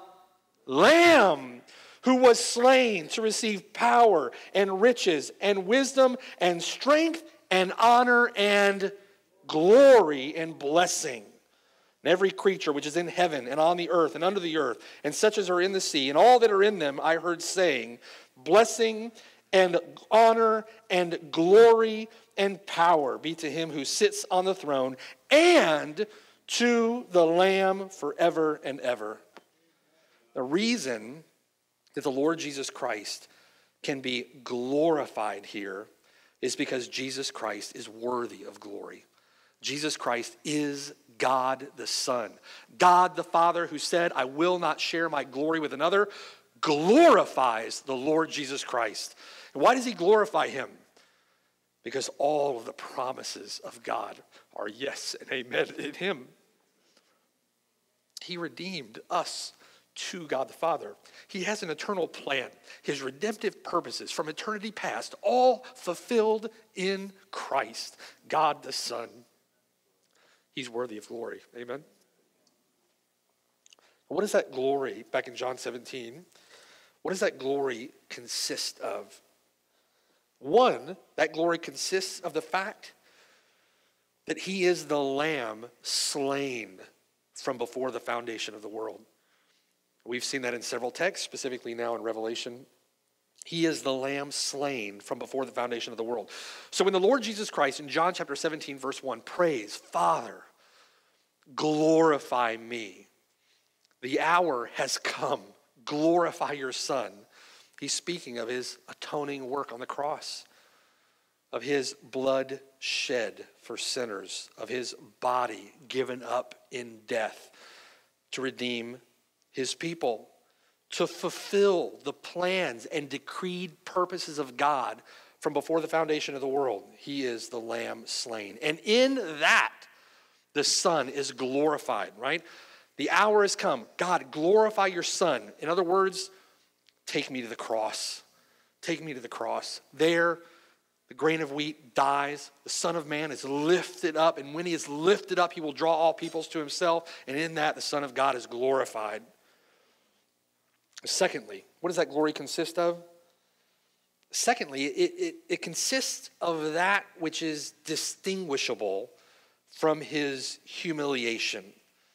A: Lamb who was slain to receive power and riches and wisdom and strength and honor and glory and blessing. And every creature which is in heaven and on the earth and under the earth, and such as are in the sea, and all that are in them, I heard saying, blessing and honor and glory and power be to him who sits on the throne and to the Lamb forever and ever. The reason that the Lord Jesus Christ can be glorified here is because Jesus Christ is worthy of glory. Jesus Christ is God the Son. God the Father, who said, I will not share my glory with another, glorifies the Lord Jesus Christ. And why does he glorify him? Because all of the promises of God are yes and amen in him. He redeemed us to God the Father. He has an eternal plan. His redemptive purposes from eternity past, all fulfilled in Christ, God the Son. He's worthy of glory. Amen. What is that glory, back in John 17, what does that glory consist of? One, that glory consists of the fact that he is the Lamb slain from before the foundation of the world. We've seen that in several texts, specifically now in Revelation. He is the Lamb slain from before the foundation of the world. So when the Lord Jesus Christ in John chapter 17, verse 1, prays, Father, glorify me. The hour has come. Glorify your Son. He's speaking of his atoning work on the cross, of his blood shed for sinners, of his body given up in death to redeem his people, to fulfill the plans and decreed purposes of God from before the foundation of the world. He is the Lamb slain. And in that, the Son is glorified, right? The hour has come. God, glorify your Son. In other words, take me to the cross. Take me to the cross. There, the grain of wheat dies. The Son of Man is lifted up. And when he is lifted up, he will draw all peoples to himself. And in that, the Son of God is glorified. Secondly, what does that glory consist of? Secondly, it consists of that which is distinguishable from his humiliation.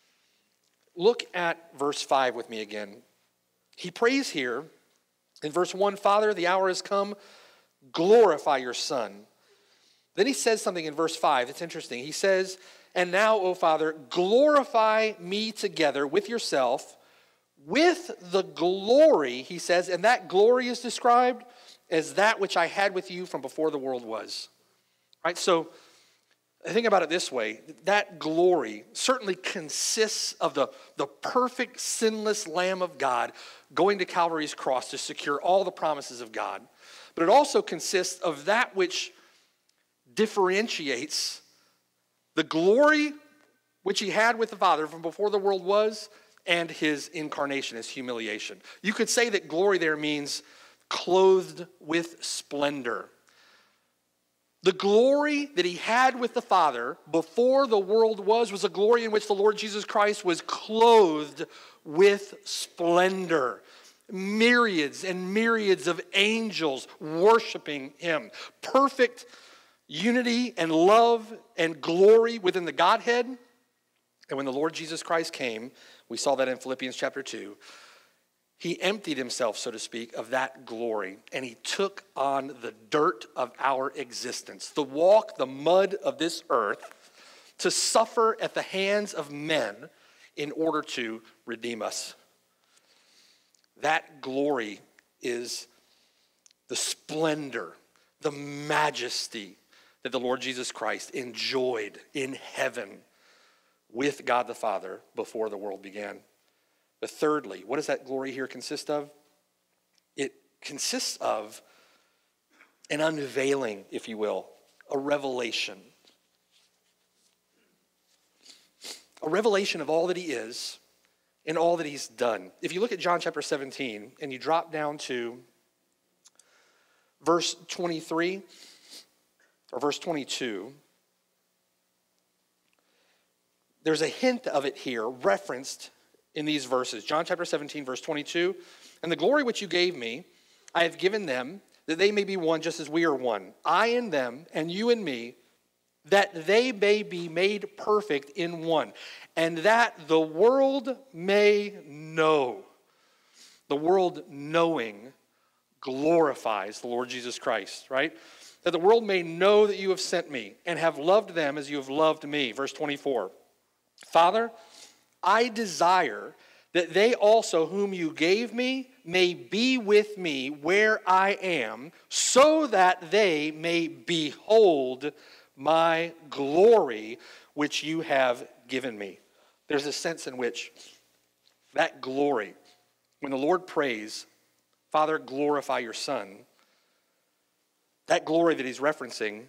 A: Look at verse 5 with me again. He prays here in verse 1, Father, the hour has come, glorify your Son. Then he says something in verse 5. It's interesting. He says, and now, O Father, glorify me together with yourself with the glory, he says, and that glory is described as that which I had with you from before the world was. Right? So think about it this way. That glory certainly consists of the perfect, sinless Lamb of God going to Calvary's cross to secure all the promises of God. But it also consists of that which differentiates the glory which he had with the Father from before the world was and his incarnation, his humiliation. You could say that glory there means clothed with splendor. The glory that he had with the Father before the world was a glory in which the Lord Jesus Christ was clothed with splendor. Myriads and myriads of angels worshiping him. Perfect unity and love and glory within the Godhead. And when the Lord Jesus Christ came, we saw that in Philippians chapter 2, he emptied himself, so to speak, of that glory, and he took on the dirt of our existence, the walk, the mud of this earth, to suffer at the hands of men in order to redeem us. That glory is the splendor, the majesty that the Lord Jesus Christ enjoyed in heaven with God the Father before the world began. But thirdly, what does that glory here consist of? It consists of an unveiling, if you will, a revelation. A revelation of all that he is and all that he's done. If you look at John chapter 17 and you drop down to verse 23 or verse 22, there's a hint of it here referenced in these verses. John chapter 17, verse 22. And the glory which you gave me, I have given them, that they may be one just as we are one. I in them, and you in me, that they may be made perfect in one. And that the world may know. The world knowing glorifies the Lord Jesus Christ, right? That the world may know that you have sent me and have loved them as you have loved me. Verse 24. Father, I desire that they also whom you gave me may be with me where I am, so that they may behold my glory which you have given me. There's a sense in which that glory, when the Lord prays, Father, glorify your Son, that glory that he's referencing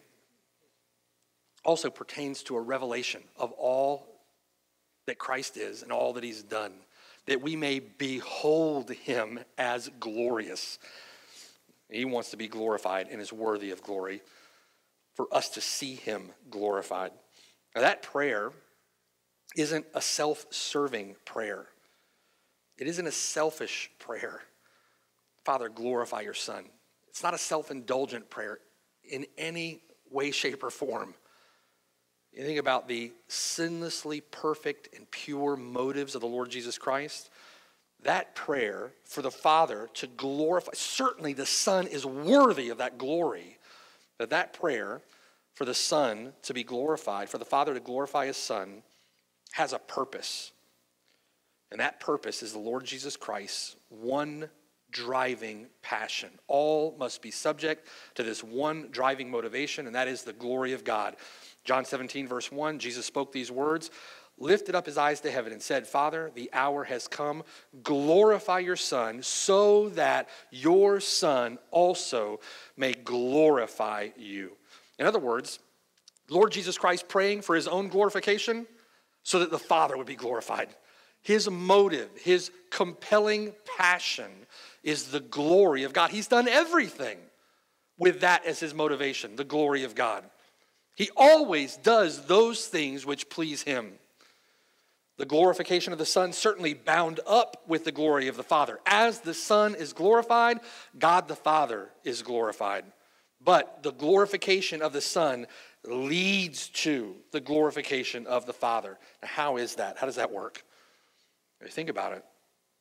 A: also pertains to a revelation of all that Christ is and all that he's done, that we may behold him as glorious. He wants to be glorified and is worthy of glory for us to see him glorified. Now that prayer isn't a self-serving prayer. It isn't a selfish prayer. Father, glorify your Son. It's not a self-indulgent prayer in any way, shape, or form. You think about the sinlessly perfect and pure motives of the Lord Jesus Christ. That prayer for the Father to glorify, certainly the Son is worthy of that glory, but that prayer for the Son to be glorified, for the Father to glorify his Son, has a purpose. And that purpose is the Lord Jesus Christ's one driving passion. All must be subject to this one driving motivation, and that is the glory of God. John 17, verse 1, Jesus spoke these words, lifted up his eyes to heaven and said, Father, the hour has come. Glorify your Son so that your Son also may glorify you. In other words, Lord Jesus Christ praying for his own glorification so that the Father would be glorified. His motive, his compelling passion is the glory of God. He's done everything with that as his motivation, the glory of God. He always does those things which please him. The glorification of the Son certainly bound up with the glory of the Father. As the Son is glorified, God the Father is glorified. But the glorification of the Son leads to the glorification of the Father. Now, how is that? How does that work? Think about it.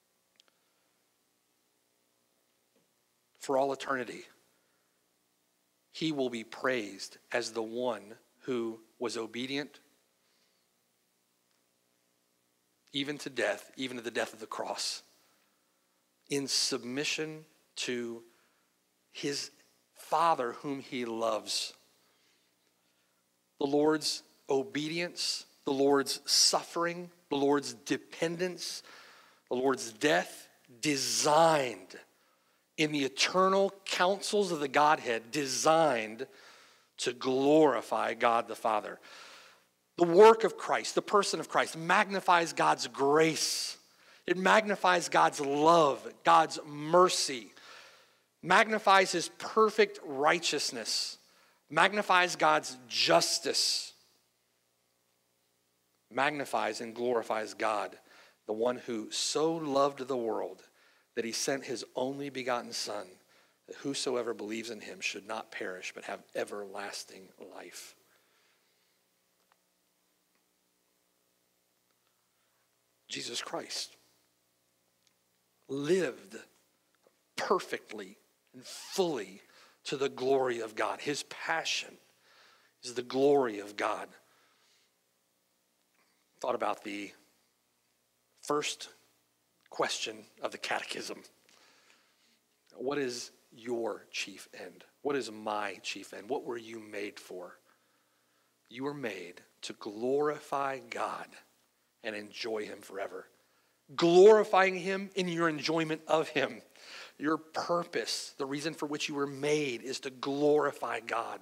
A: For all eternity, he will be praised as the one who was obedient even to death, even to the death of the cross, in submission to his Father whom he loves. The Lord's obedience, the Lord's suffering, the Lord's dependence, the Lord's death, designed in the eternal counsels of the Godhead, designed to glorify God the Father. The work of Christ, the person of Christ, magnifies God's grace. It magnifies God's love, God's mercy, magnifies his perfect righteousness, magnifies God's justice, magnifies and glorifies God, the one who so loved the world that he sent his only begotten Son, that whosoever believes in him should not perish but have everlasting life. Jesus Christ lived perfectly and fully to the glory of God. His passion is the glory of God. Thought about the first question of the catechism. What is your chief end? What is my chief end? What were you made for? You were made to glorify God and enjoy him forever. Glorifying him in your enjoyment of him. Your purpose, the reason for which you were made, is to glorify God.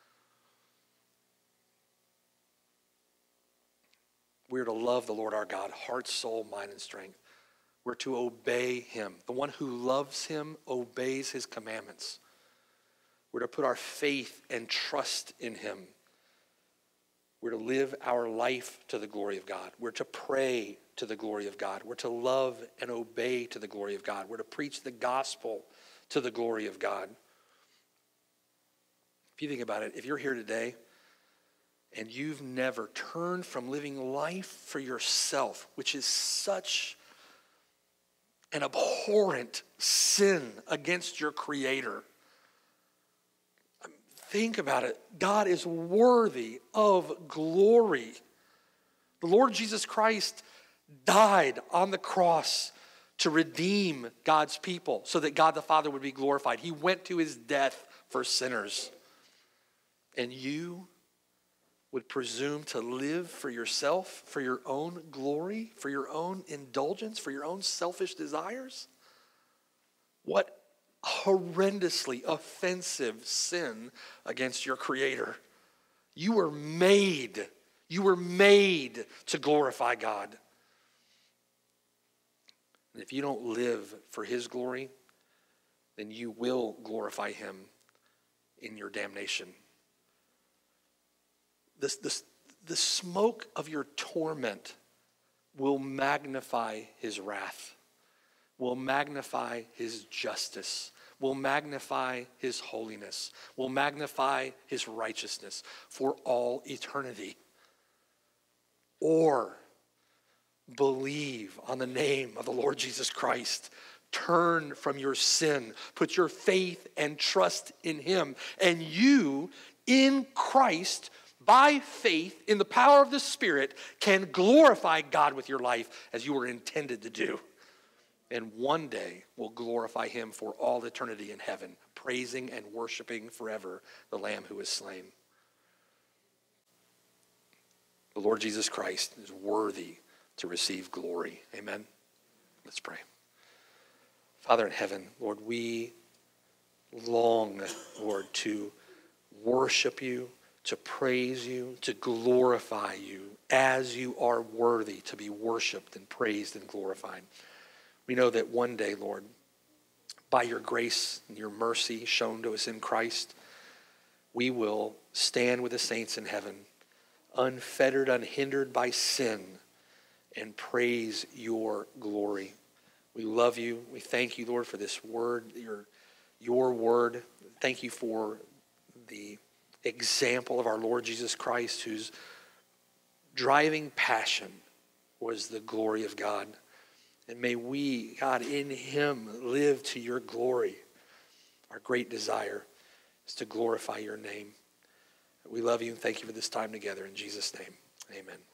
A: We are to love the Lord our God, heart, soul, mind, and strength. We're to obey him. The one who loves him obeys his commandments. We're to put our faith and trust in him. We're to live our life to the glory of God. We're to pray to the glory of God. We're to love and obey to the glory of God. We're to preach the gospel to the glory of God. If you think about it, if you're here today and you've never turned from living life for yourself, which is such an abhorrent sin against your Creator, think about it. God is worthy of glory. The Lord Jesus Christ died on the cross to redeem God's people so that God the Father would be glorified. He went to his death for sinners. And you would presume to live for yourself, for your own glory, for your own indulgence, for your own selfish desires? What horrendously offensive sin against your Creator. You were made to glorify God. And if you don't live for his glory, then you will glorify him in your damnation. The smoke of your torment will magnify his wrath, will magnify his justice, will magnify his holiness, will magnify his righteousness for all eternity. Or believe on the name of the Lord Jesus Christ. Turn from your sin. Put your faith and trust in him. And you, in Christ, by faith, in the power of the Spirit, can glorify God with your life as you were intended to do. And one day will glorify him for all eternity in heaven, praising and worshiping forever the Lamb who is slain. The Lord Jesus Christ is worthy to receive glory. Amen? Let's pray. Father in heaven, Lord, we long, Lord, to worship you, to praise you, to glorify you as you are worthy to be worshiped and praised and glorified. We know that one day, Lord, by your grace and your mercy shown to us in Christ, we will stand with the saints in heaven, unfettered, unhindered by sin, and praise your glory. We love you. We thank you, Lord, for this word, your word. Thank you for the example of our Lord Jesus Christ, whose driving passion was the glory of God. And may we, God, in him live to your glory. Our great desire is to glorify your name. We love you and thank you for this time together. In Jesus' name, amen.